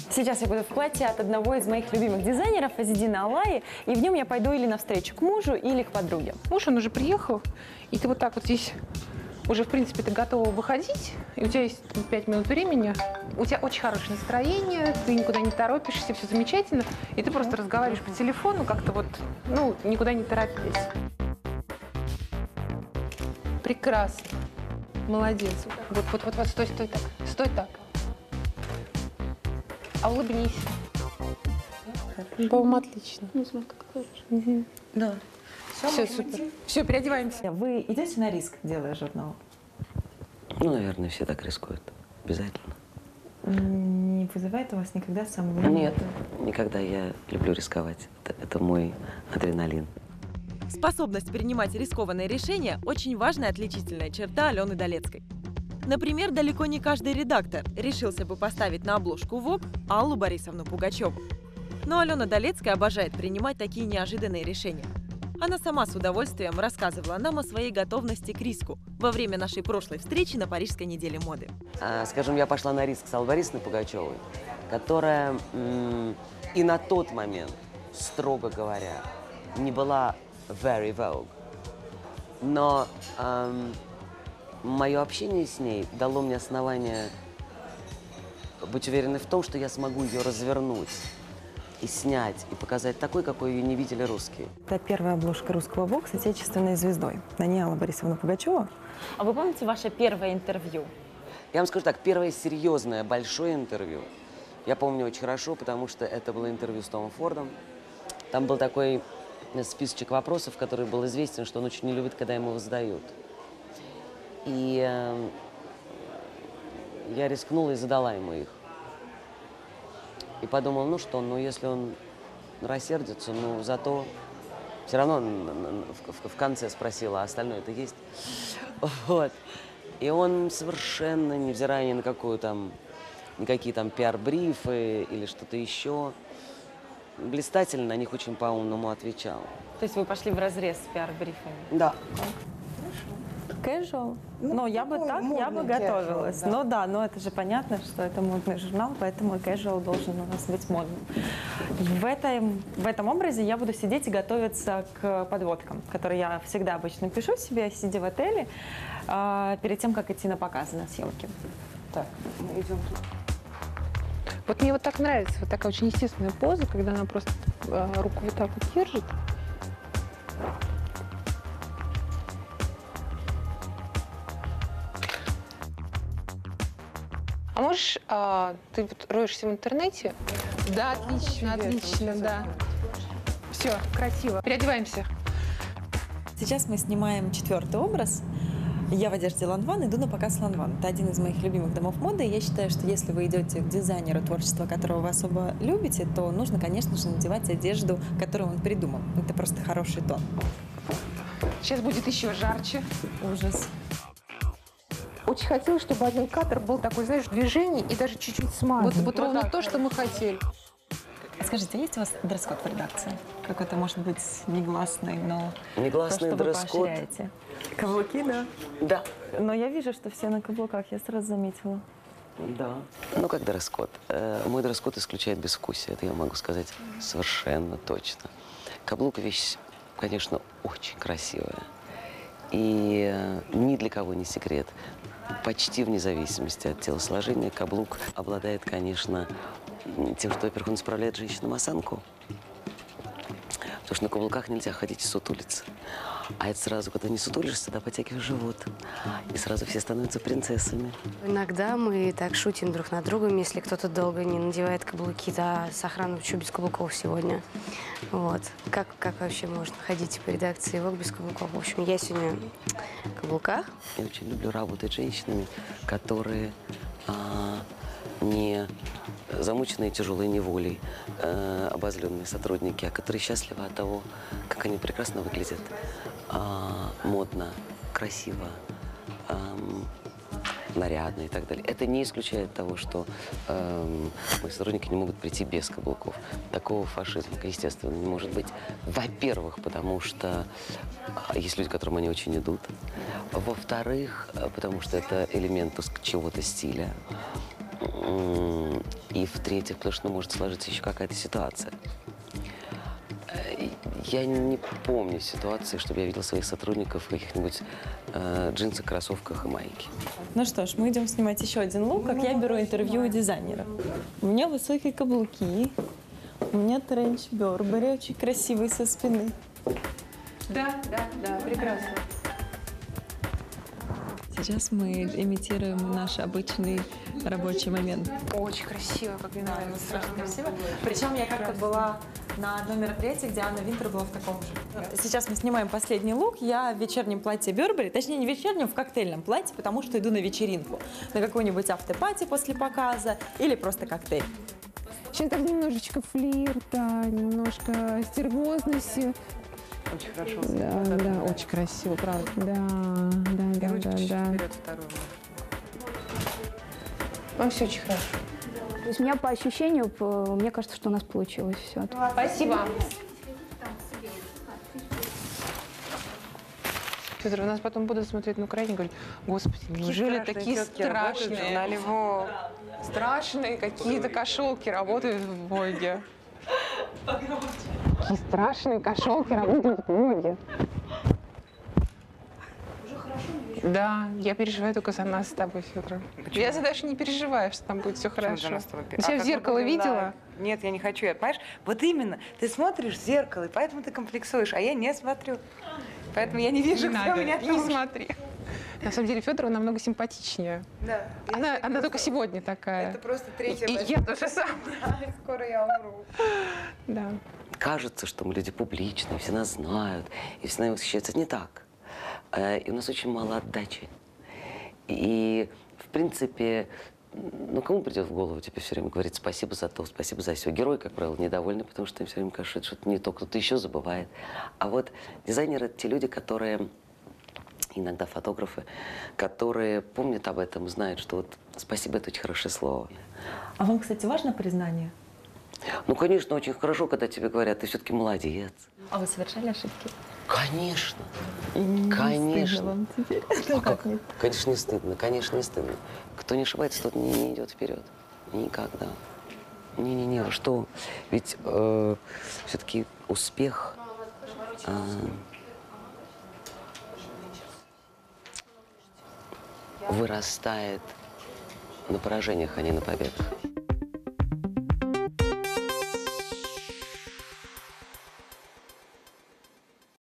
Сейчас я буду в платье от одного из моих любимых дизайнеров, Азидина Алаи, и в нем я пойду или навстречу к мужу, или к подруге. Муж, он уже приехал, и ты вот так вот здесь уже, в принципе, ты готова выходить, и у тебя есть 5 минут времени, у тебя очень хорошее настроение, ты никуда не торопишься, все замечательно, и ты просто разговариваешь по телефону, как-то вот, ну, никуда не торопясь. Прекрасно. Молодец. Вот, стой так. Стой так. А улыбнись. По-моему, отлично. Не знаю, как хорошо. Да. Все, супер. Все, переодеваемся. Вы идете на риск, делая журнал? Ну, наверное, все так рискуют. Обязательно. Не вызывает у вас никогда сомнений? Нет, никогда. Я люблю рисковать. Это мой адреналин. Способность принимать рискованные решения – очень важная отличительная черта Алены Долецкой. Например, далеко не каждый редактор решился бы поставить на обложку Vogue Аллу Борисовну Пугачеву. Но Алена Долецкая обожает принимать такие неожиданные решения. Она сама с удовольствием рассказывала нам о своей готовности к риску во время нашей прошлой встречи на Парижской неделе моды. Скажем, я пошла на риск с Аллой Борисовной Пугачевой, которая и на тот момент, строго говоря, не была very vogue. Но мое общение с ней дало мне основание быть уверенной в том, что я смогу ее развернуть и снять, и показать такой, какой ее не видели русские. Это первая обложка русского Vogue с отечественной звездой. На ней Алла Борисовна Пугачева. А вы помните ваше первое интервью? Я вам скажу так, первое серьезное, большое интервью я помню очень хорошо, потому что это было интервью с Томом Фордом. Там был такой списочек вопросов, который был известен, что он очень не любит, когда ему задают. И я рискнула и задала ему их. И подумал, ну что, ну если он рассердится, ну зато все равно он в конце спросила, а остальное это есть? Вот. И он совершенно, невзирая ни на никакие там пиар-брифы или что-то еще, блистательно на них очень по-умному отвечал. То есть вы пошли вразрез с пиар-брифами? Да. Casual. Ну, Но я бы так, я бы готовилась. Casual, да. Но да, но это же понятно, что это модный журнал, поэтому и casual должен у нас быть модным. В этом образе я буду сидеть и готовиться к подводкам, которые я всегда обычно пишу себе, сидя в отеле, перед тем, как идти на показы, на съемки. Так, мы идем тут. Вот мне вот так нравится, вот такая очень естественная поза, когда она просто руку вот так вот держит. А можешь, ты вот роешься в интернете? Да, отлично, отлично, да. Все, красиво. Переодеваемся. Сейчас мы снимаем 4-й образ. Я в одежде Lanvin, иду на показ Lanvin. Это один из моих любимых домов моды. И я считаю, что если вы идете к дизайнеру, творчество которого вы особо любите, то нужно, конечно же, надевать одежду, которую он придумал. Это просто хороший тон. Сейчас будет еще жарче. Ужас. Очень хотелось, чтобы один кадр был такой, знаешь, движение и даже чуть-чуть смазан. Вот ровно то, что мы хотели. Скажите, есть у вас дресс-код в редакции? Какой-то, может быть, негласный, но Негласный то, что вы дресс-код? поощряете. Каблуки, да? Да. Но я вижу, что все на каблуках, я сразу заметила. Да. Ну, как дресс-код? Мой дресс-код исключает безвкусие, это я могу сказать совершенно точно. Каблук – вещь, конечно, очень красивая. И ни для кого не секрет. Почти вне зависимости от телосложения каблук обладает, конечно, тем, что, во-первых, он справляет женщинам осанку. Потому что на каблуках нельзя ходить и сутулиться. А это сразу, когда не сутулишься, да, подтягиваешь живот. И сразу все становятся принцессами. Иногда мы так шутим друг над другом, если кто-то долго не надевает каблуки. Да, с охраной почему без каблуков сегодня. Вот. Как вообще можно ходить по редакции Vogue без каблуков? В общем, я сегодня в каблуках. Я очень люблю работать с женщинами, которые не замученные тяжелой неволей, обозленные сотрудники, а которые счастливы от того, как они прекрасно выглядят, модно, красиво, нарядно и так далее. Это не исключает того, что мои сотрудники не могут прийти без каблуков. Такого фашизма, естественно, не может быть. Во-первых, потому что есть люди, которым они очень идут. Во-вторых, потому что это элемент чего-то стиля. И в-третьих, потому что может сложиться еще какая-то ситуация. Я не помню ситуации, чтобы я видел своих сотрудников в каких-нибудь джинсах, кроссовках и майке. Ну что ж, мы идем снимать еще один лук, как я беру интервью у дизайнера. У меня высокие каблуки, у меня тренч Бербери, очень красивый со спины. Да, прекрасно. Сейчас мы имитируем наш обычный рабочий момент. Очень красиво, как мне нравится. Страшно красиво. Причем я как-то была на одном мероприятии, где Анна Винтер была в таком же. Сейчас мы снимаем последний лук. Я в вечернем платье Бербери, точнее не в вечернем, в коктейльном платье, потому что иду на вечеринку. На какую-нибудь автопати после показа или просто коктейль. Сейчас так немножечко флирта, немножко стервозности. Очень хорошо. Да, очень красиво, правда. Да. Вперед вторую. Ну, все очень хорошо. То есть у меня по ощущению, мне кажется, что у нас получилось все. Спасибо. Федор, у нас потом будут смотреть на Украине и говорить: господи, неужели такие страшные, страшные какие-то кошелки работают в Воге? Какие страшные кошелки работают в Воге. Да, я переживаю только за нас с тобой, Федор. Я за Дашу не переживаю, что там будет все хорошо. Ты себя в зеркало видела? Нет, я не хочу. Понимаешь, вот именно, ты смотришь в зеркало, и поэтому ты комплексуешь, а я не смотрю. Поэтому я не вижу, кто у меня не там. смотри. На самом деле Федорова намного симпатичнее. Да. Она только сегодня такая. Это просто третья И я тоже самое. Скоро я умру. Да. Кажется, что мы люди публичные, все нас знают, и все нами восхищаются. Это не так. И у нас очень мало отдачи. И, в принципе, ну, кому придет в голову тебе все время говорить спасибо за то, спасибо за все. Герои, как правило, недовольны, потому что им все время кажется, что это не то, кто-то еще забывает. А вот дизайнеры – это те люди, которые, иногда фотографы, которые помнят об этом, знают, что вот спасибо – это очень хорошее слово. А вам, кстати, важно признание? Ну, конечно, очень хорошо, когда тебе говорят, ты все-таки молодец. А вы совершали ошибки? Конечно. Не Конечно. стыдно вам теперь? А как? Конечно, не стыдно, конечно, не стыдно. Кто не ошибается, тот не идет вперед. Никогда. Не-не-не, вы что? Ведь все-таки успех вырастает на поражениях, а не на победах.